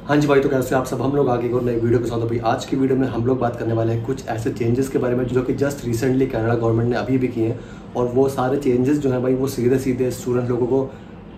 हाँ जी भाई, तो कैसे आप सब। हम लोग आगे और नई वीडियो के साथ। भाई आज की वीडियो में हम लोग बात करने वाले हैं कुछ ऐसे चेंजेस के बारे में जो कि जस्ट रिसेंटली कनाडा गवर्नमेंट ने अभी भी किए हैं। और वो सारे चेंजेस जो हैं भाई वो सीधे सीधे स्टूडेंट लोगों को,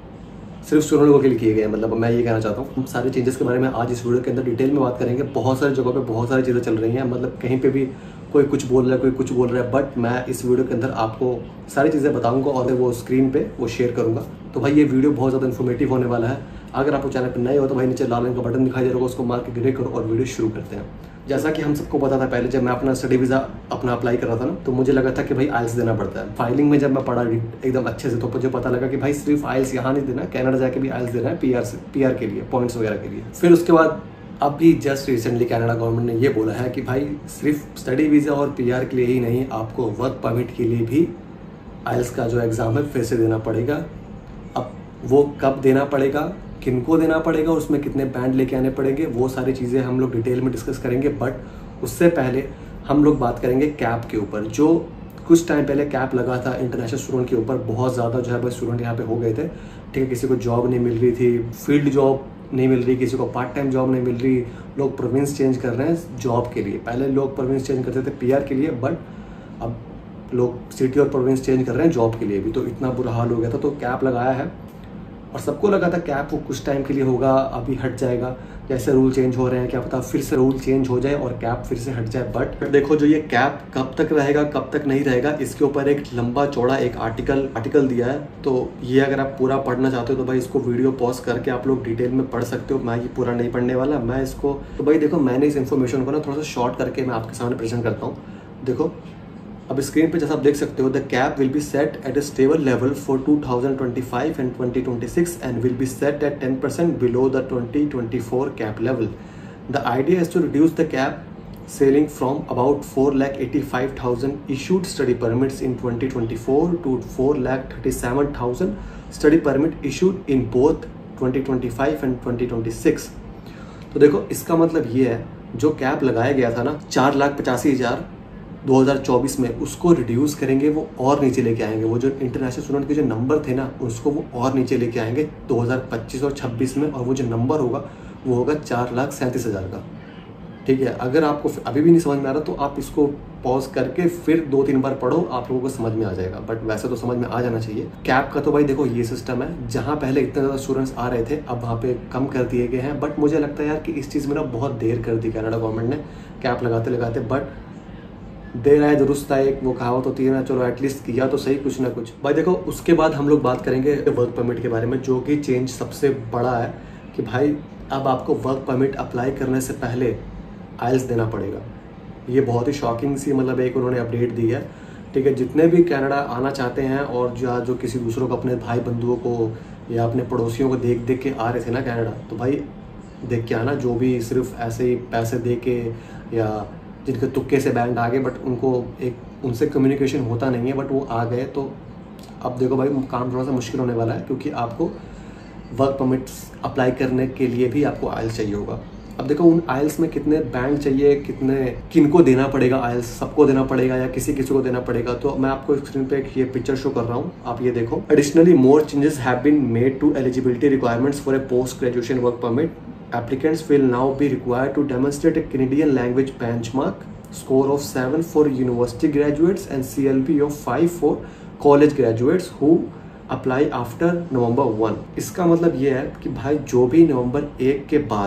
सिर्फ स्टूडेंट लोगों के लिए किए गए हैं। मतलब मैं ये कहना चाहता हूँ, हम सारे चेंजेस के बारे में आज इस वीडियो के अंदर डिटेल में बात करेंगे। बहुत सारी जगहों पे बहुत सारी चीज़ें चल रही हैं, मतलब कहीं पे भी कोई कुछ बोल रहा है, कोई कुछ बोल रहा है, बट मैं इस वीडियो के अंदर आपको सारी चीज़ें बताऊंगा और वो स्क्रीन पे वो शेयर करूंगा। तो भाई ये वीडियो बहुत ज़्यादा इन्फॉर्मेटिव होने वाला है। अगर आप चैनल पर नए हो तो भाई नीचे लाल रंग का बटन दिखाई दे रहा होगा, उसको मार के क्लिक करो और वीडियो शुरू करते हैं। जैसा कि हम सबको पता था, पहले जब मैं अपना स्टडी वीज़ा अपना अप्लाई कर रहा था ना, तो मुझे लगा था कि भाई आइल्स देना पड़ता है। फाइलिंग में जब मैं पढ़ा एकदम अच्छे से, तो मुझे पता लगा कि भाई सिर्फ आइल्स यहाँ नहीं देना, कनाडा जाके भी आइल्स देना है पीआर के लिए, पॉइंट्स वगैरह के लिए। फिर उसके बाद अभी जस्ट रिसेंटली कनाडा गवर्नमेंट ने ये बोला है कि भाई सिर्फ स्टडी वीज़ा और पीआर के लिए ही नहीं, आपको वर्क परमिट के लिए भी आइल्स का जो एग्ज़ाम है फिर से देना पड़ेगा। अब वो कब देना पड़ेगा, किनको देना पड़ेगा, उसमें कितने बैंड लेके आने पड़ेंगे, वो सारी चीज़ें हम लोग डिटेल में डिस्कस करेंगे। बट उससे पहले हम लोग बात करेंगे कैप के ऊपर। जो कुछ टाइम पहले कैप लगा था इंटरनेशनल स्टूडेंट के ऊपर, बहुत ज़्यादा जो है भाई स्टूडेंट यहाँ पे हो गए थे। ठीक है, किसी को जॉब नहीं मिल रही थी, फील्ड जॉब नहीं मिल रही, किसी को पार्ट टाइम जॉब नहीं मिल रही, लोग प्रोविंस चेंज कर रहे हैं जॉब के लिए। पहले लोग प्रोविंस चेंज करते थे पीआर के लिए, बट अब लोग सिटी और प्रोविंस चेंज कर रहे हैं जॉब के लिए भी। तो इतना बुरा हाल हो गया था, तो कैप लगाया है और सबको लगा था कैप वो कुछ टाइम के लिए होगा, अभी हट जाएगा। जैसे रूल चेंज हो रहे हैं, क्या पता फिर से रूल चेंज हो जाए और कैप फिर से हट जाए। बट देखो, जो ये कैप कब तक रहेगा कब तक नहीं रहेगा, इसके ऊपर एक लंबा चौड़ा एक आर्टिकल दिया है। तो ये अगर आप पूरा पढ़ना चाहते हो तो भाई इसको वीडियो पॉज करके आप लोग डिटेल में पढ़ सकते हो। मैं ये पूरा नहीं पढ़ने वाला, मैं इसको तो भाई देखो, मैंने इस इन्फॉर्मेशन को ना थोड़ा सा शॉर्ट करके मैं आपके सामने प्रेजेंट करता हूँ। देखो अब स्क्रीन पे जैसा आप देख सकते हो, the cap will be set at a stable level for 2025 and 2026 and will be set at 10% below the 2024 cap level. The idea is to reduce the cap ceiling from about 4,85,000 issued study permits in 2024 to 4,37,000 study permit issued in both 2025 and 2026। तो देखो इसका मतलब ये है, जो cap लगाया गया था ना 4,85,000 2024 में, उसको रिड्यूस करेंगे, वो और नीचे लेके आएंगे। वो जो इंटरनेशनल स्टूडेंट के जो नंबर थे ना, उसको वो और नीचे लेके आएंगे 2025 और 26 में, और वो जो नंबर होगा वो होगा 4,37,000 का। ठीक है, अगर आपको अभी भी नहीं समझ में आ रहा तो आप इसको पॉज करके फिर 2-3 बार पढ़ो, आप लोगों को समझ में आ जाएगा। बट वैसे तो समझ में आ जाना चाहिए। कैप का तो भाई देखो ये सिस्टम है, जहाँ पहले इतने ज़्यादा स्टूडेंट्स आ रहे थे अब वहाँ पे कम कर दिए गए हैं। बट मुझे लगता है यार कि इस चीज़ में ना बहुत देर कर दी कनाडा गवर्नमेंट ने कैप लगाते लगाते। बट देर आए दुरुस्त आए, वो कहावत होती है ना, चलो एटलीस्ट किया तो सही कुछ ना कुछ। भाई देखो उसके बाद हम लोग बात करेंगे वर्क परमिट के बारे में, जो कि चेंज सबसे बड़ा है कि भाई अब आपको वर्क परमिट अप्लाई करने से पहले आइल्स देना पड़ेगा। ये बहुत ही शॉकिंग सी मतलब एक उन्होंने अपडेट दी है। ठीक है, जितने भी कनाडा आना चाहते हैं और जो किसी दूसरों को, अपने भाई बंधुओं को या अपने पड़ोसियों को देख देख के आ रहे थे ना कनाडा, तो भाई देख के आना। जो भी सिर्फ ऐसे ही पैसे दे के या जिनके तुक्के से बैंड आ गए, बट उनको एक उनसे कम्युनिकेशन होता नहीं है, बट वो आ गए, तो अब देखो भाई काम थोड़ा सा मुश्किल होने वाला है, क्योंकि आपको वर्क परमिट्स अप्लाई करने के लिए भी आपको आइल्स चाहिए होगा। अब देखो उन आइल्स में कितने बैंड चाहिए, किनको देना पड़ेगा आइल्स, सबको देना पड़ेगा या किसी किसी को देना पड़ेगा। तो मैं आपको स्क्रीन पे ये पिक्चर शो कर रहा हूँ, आप ये देखो। Additionally more changes have been made to eligibility requirements for a post graduation work permit. Applicants will now be required to demonstrate a Canadian language benchmark score of 7 for university graduates and CLB of 5 for college graduates who apply after November 1। इसका मतलब ये है कि भाई जो भी नवंबर 1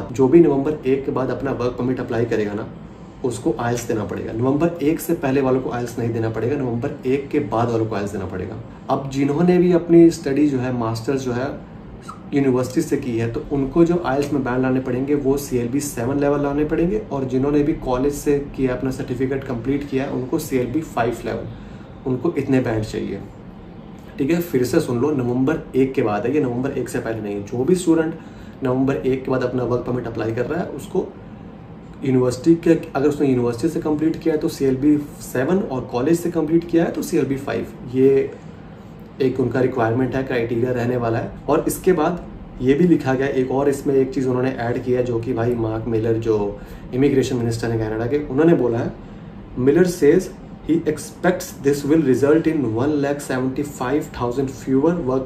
के बाद अपना वर्क परमिट अप्लाई करेगा ना, उसको आइल्स देना पड़ेगा। नवंबर 1 से पहले वालों को आइल्स नहीं देना पड़ेगा, नवंबर 1 के बाद वालों को आइल्स देना पड़ेगा। अब जिन्होंने भी अपनी स्टडी जो है, मास्टर्स जो है यूनिवर्सिटी से की है, तो उनको जो आइल्स में बैंड लाने पड़ेंगे वो CLB 7 लेवल लाने पड़ेंगे, और जिन्होंने भी कॉलेज से किया, अपना सर्टिफिकेट कंप्लीट किया है, उनको CLB 5 लेवल, उनको इतने बैंड चाहिए। ठीक है, फिर से सुन लो, नवंबर 1 के बाद है ये, नवंबर 1 से पहले नहीं है। जो भी स्टूडेंट नवंबर 1 के बाद अपना वर्क परमिट अप्लाई कर रहा है, उसको यूनिवर्सिटी के, अगर उसने यूनिवर्सिटी से कंप्लीट किया है तो CLB 7, और कॉलेज से कंप्लीट किया है तो CLB 5। ये एक उनका रिक्वायरमेंट है, क्राइटेरिया रहने वाला है। और इसके बाद ये भी लिखा गया एक और, इसमें एक चीज़ उन्होंने ऐड किया है, जो कि भाई मार्क मिलर जो इमिग्रेशन मिनिस्टर हैं कनाडा के, उन्होंने बोला है, Miller says he expects this will result in 1,75,000 fewer work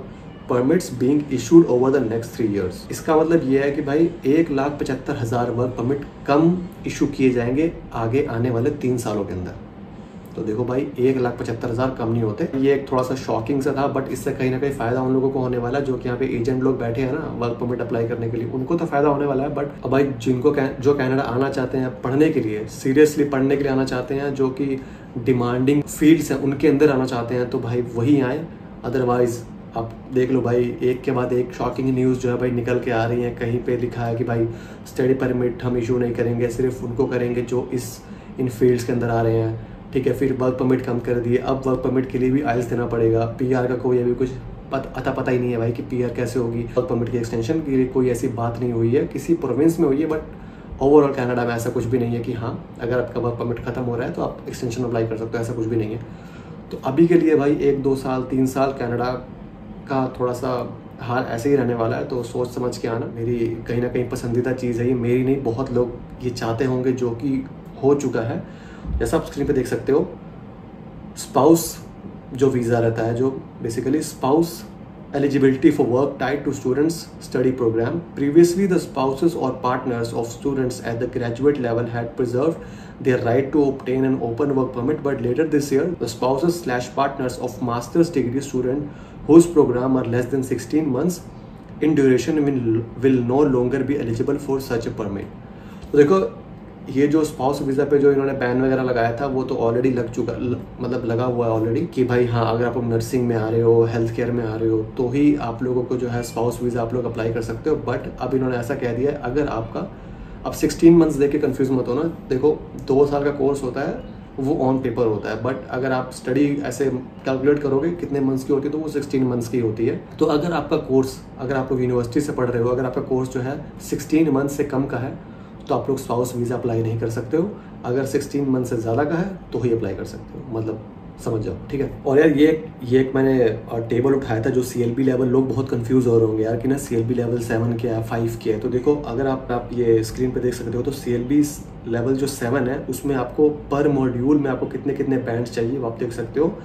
permits being issued over the next 3 years। इसका मतलब ये है कि भाई 1,75,000 वर्क परमिट कम इशू किए जाएंगे आगे आने वाले 3 सालों के अंदर। तो देखो भाई 1,75,000 कम नहीं होते। ये एक थोड़ा सा शॉकिंग सा था, बट इससे कहीं ना कहीं फायदा उन लोगों को होने वाला है जो कि यहाँ पे एजेंट लोग बैठे हैं ना वर्क परमिट अप्लाई करने के लिए, उनको तो फायदा होने वाला है। बट अब भाई जिनको जो कनाडा आना चाहते हैं पढ़ने के लिए, सीरियसली पढ़ने के लिए आना चाहते हैं, जो कि डिमांडिंग फील्ड्स हैं उनके अंदर आना चाहते हैं, तो भाई वही आए। अदरवाइज आप देख लो भाई एक के बाद एक शॉकिंग न्यूज़ जो है भाई निकल के आ रही है। कहीं पे लिखा है कि भाई स्टडी परमिट हम इशू नहीं करेंगे, सिर्फ उनको करेंगे जो इन फील्ड्स के अंदर आ रहे हैं। ठीक है, फिर वर्क परमिट कम कर दिए, अब वर्क परमिट के लिए भी आइल्स देना पड़ेगा। पीआर का कोई अभी कुछ पता ही नहीं है भाई कि पीआर कैसे होगी। वर्क परमिट की एक्सटेंशन की कोई ऐसी बात नहीं हुई है, किसी प्रोविंस में हुई है, बट ओवरऑल कनाडा में ऐसा कुछ भी नहीं है कि हाँ अगर आपका वर्क परमिट खत्म हो रहा है तो आप एक्सटेंशन अप्लाई कर सकते हो, ऐसा कुछ भी नहीं है। तो अभी के लिए भाई 1, 2 साल 3 साल कनाडा का थोड़ा सा हाल ऐसे ही रहने वाला है। तो सोच समझ के आना, मेरी कहीं ना कहीं पसंदीदा चीज़ है ये, मेरी नहीं, बहुत लोग ये चाहते होंगे जो कि हो चुका है। जैसा आप स्क्रीन पे देख सकते हो, स्पाउस जो वीज़ा रहता है, जो basically spouse eligibility for work tied to students study program. Previously, the spouses or partners of students at the graduate level had preserved their right to obtain an open work permit, but later this year, the spouses/partners of master's degree student whose program are less than 16 months in duration will no longer be eligible for such a permit. तो देखो ये जो spouse visa पे जो इन्होंने ban वगैरह लगाया था वो तो ऑलरेडी लग चुका, मतलब लगा हुआ है ऑलरेडी कि भाई हाँ अगर आप नर्सिंग में आ रहे हो, हेल्थ केयर में आ रहे हो, तो ही आप लोगों को जो है स्पाउस वीज़ा आप लोग अप्लाई कर सकते हो। बट अब इन्होंने ऐसा कह दिया है, अगर आपका अब 16 मंथ्स देख के कन्फ्यूज़ मत हो ना। देखो 2 साल का कोर्स होता है वो ऑन पेपर होता है, बट अगर आप स्टडी ऐसे कैलकुलेट करोगे कितने मंथ्स की होती है तो वो 16 मंथ्स की होती है। तो अगर आपका कोर्स, अगर आप लोग यूनिवर्सिटी से पढ़ रहे हो, अगर आपका कोर्स जो है 16 मंथ से कम का है तो आप लोग स्पाउस वीज़ा अप्लाई नहीं कर सकते हो। अगर 16 मंथ से ज़्यादा का है तो ही अप्लाई कर सकते हो, मतलब समझ जाओ, ठीक है। और यार ये एक मैंने टेबल उठाया था जो CLB लेवल, लोग बहुत कंफ्यूज हो रहे होंगे यार कि ना CLB लेवल 7 क्या है, 5 क्या है। तो देखो अगर आप ये स्क्रीन पे देख सकते हो तो CLB लेवल जो 7 है उसमें आपको पर मॉड्यूल में आपको कितने बैंड्स चाहिए वो आप देख सकते हो।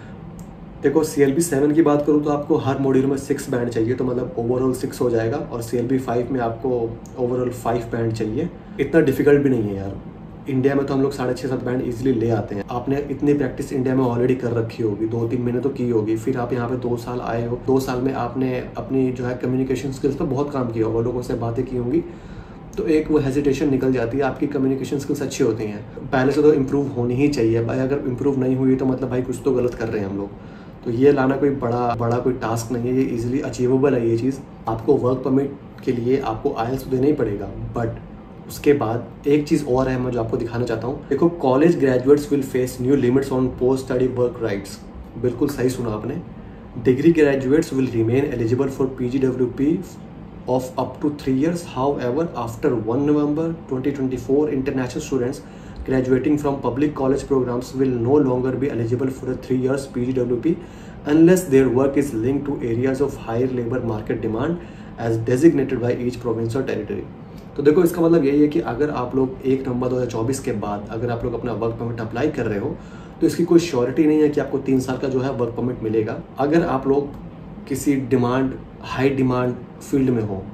देखो CLB 7 की बात करूँ तो आपको हर मॉड्यूल में 6 बैंड चाहिए, तो मतलब ओवरऑल 6 हो जाएगा। और CLB 5 में आपको ओवरऑल 5 बैंड चाहिए। इतना डिफिकल्ट भी नहीं है यार, इंडिया में तो हम लोग 6.5-7 बैंड इजीली ले आते हैं। आपने इतनी प्रैक्टिस इंडिया में ऑलरेडी कर रखी होगी, 2-3 महीने तो की होगी, फिर आप यहाँ पे 2 साल आए हो, 2 साल में आपने अपनी जो है कम्युनिकेशन स्किल्स पर बहुत काम किया होगा, लोगों से बातें की होंगी, तो एक वो हेजिटेशन निकल जाती है, आपकी कम्युनिकेशन स्किल्स अच्छी होती हैं। पहले से तो इम्प्रूव होनी ही चाहिए भाई, अगर इम्प्रूव नहीं हुई तो मतलब भाई कुछ तो गलत कर रहे हैं हम लोग। तो ये लाना कोई बड़ा कोई टास्क नहीं है, ये इजीली अचीवेबल है ये चीज़। आपको वर्क परमिट के लिए आपको IELTS तो देना ही पड़ेगा, बट उसके बाद एक चीज़ और है मैं जो आपको दिखाना चाहता हूँ। देखो college graduates will face new limits on post study work rights. बिल्कुल सही सुना आपने। Degree graduates will remain eligible for PGWP of up to 3 years. However, after 1 November 2024, international students graduating from public college programs will no longer be eligible for a 3 years PGWP unless their work is linked to areas of higher labor market demand as designated by each province or territory. तो देखो इसका मतलब यही है कि अगर आप लोग 1 नवंबर 2024 के बाद अगर आप लोग अपना वर्क परमिट अप्लाई कर रहे हो तो इसकी कोई श्योरिटी नहीं है कि आपको 3 साल का जो है वर्क परमिट मिलेगा। अगर आप लोग किसी हाई डिमांड फील्ड में हो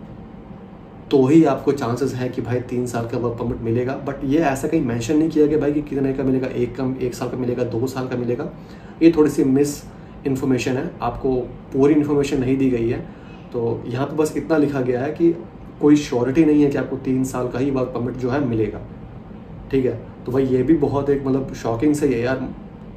तो ही आपको चांसेस है कि भाई 3 साल का वर्क परमिट मिलेगा। बट ये ऐसा कहीं मेंशन नहीं किया गया भाई कि कितने का मिलेगा, 1 साल का मिलेगा, 2 साल का मिलेगा। ये थोड़ी सी मिस इन्फॉर्मेशन है, आपको पूरी इन्फॉर्मेशन नहीं दी गई है। तो यहाँ पे बस इतना लिखा गया है कि कोई श्योरिटी नहीं है कि आपको 3 साल का ही वर्क परमिट जो है मिलेगा, ठीक है। तो भाई ये भी बहुत एक मतलब शॉकिंग से है यार।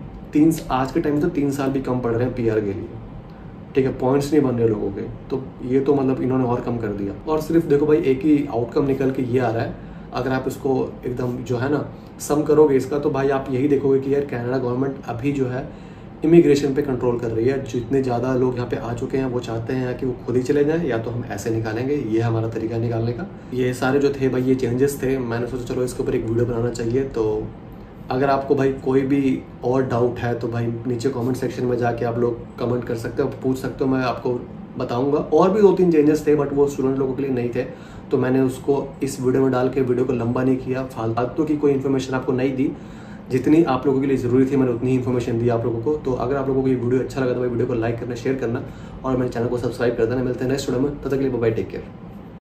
आज के टाइम में तो 3 साल भी कम पड़ रहे हैं PR के लिए, ठीक है, पॉइंट्स नहीं बन रहे लोगों के। तो ये तो मतलब इन्होंने और कम कर दिया। और सिर्फ देखो भाई एक ही आउटकम निकल के ये आ रहा है, अगर आप इसको एकदम जो है ना सम करोगे इसका, तो भाई आप यही देखोगे कि यार कनाडा गवर्नमेंट अभी जो है इमिग्रेशन पे कंट्रोल कर रही है। जितने ज़्यादा लोग यहाँ पे आ चुके हैं वो चाहते हैं कि वो खुद ही चले जाएं, या तो हम ऐसे निकालेंगे, ये हमारा तरीका निकालने का। ये सारे जो थे भाई ये चेंजेस थे, मैंने सोचा चलो इसके ऊपर एक वीडियो बनाना चाहिए। तो अगर आपको भाई कोई भी और डाउट है तो भाई नीचे कमेंट सेक्शन में जाके आप लोग कमेंट कर सकते हो, पूछ सकते हो, मैं आपको बताऊंगा। और भी 2-3 चेंजेस थे बट वो स्टूडेंट लोगों के लिए नहीं थे, तो मैंने उसको इस वीडियो में डाल के वीडियो को लंबा नहीं किया, फालतू की कोई इन्फॉर्मेशन आपको नहीं दी। जितनी आप लोगों के लिए ज़रूरी थी मैंने उतनी ही इन्फॉर्मेशन दी आप लोगों को। तो अगर आप लोगों को ये वीडियो अच्छा लगा तो भाई वीडियो को लाइक करना, शेयर करना और मेरे चैनल को सब्सक्राइब कर देना। मिलते हैं नेक्स्ट वीडियो में, तब तक के लिए बाय, टेक केयर।